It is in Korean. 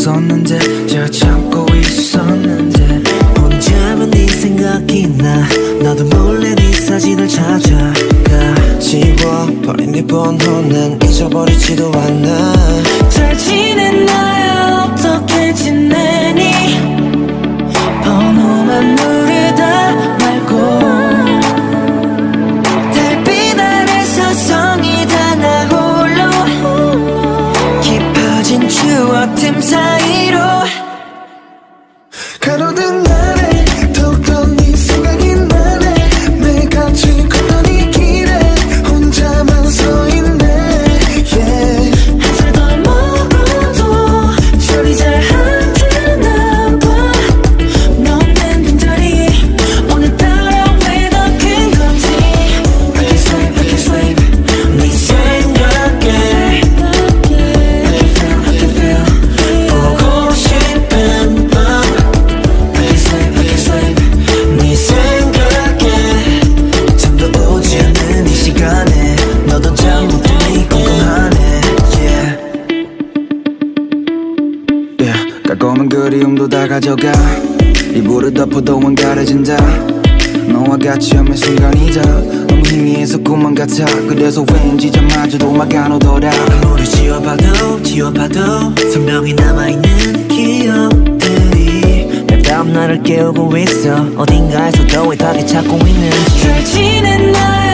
없었는데 잘 참고 있었는데 혼자만 네 생각이 나 나도 몰래 네 사진을 찾아가 지워버린 네 번호는 잊어버리지도 않아 잘 지냈나요 어떻게 지내니 번호만 누르다 말고 달빛 아래서 성이 다 나 홀로 깊어진 추억 틈 사이로 가로등 아래 더욱더 네 생각이 나네 내가 지금 걷던 이 길에 혼자만 서 있네 yeah. 한 살 더 먹어도 소리 잘 안 드나 봐 너는 빈자리 오늘따라 왜 더 큰 건지 I can't sleep 네 생각에 I can feel 보고 싶은 밤 I can't sleep 네 생각에 잠도 오지 않는 이 시간에 너도 잠 못 드니 궁금하네 yeah. yeah. 깔끔한 그리움도 다 가져가 이불을 덮어도 안 가려진다 너와 같이 없는 순간이다 너무 희미해서 꿈만 같아 그래서 왠지 잠마저도 막 안 오더라 아무리 지워봐도 선명히 남아있는 기억들이 매밤 나를 깨우고 있어 어딘가에서 더 애타게 찾고 있는지 잘 지냈나요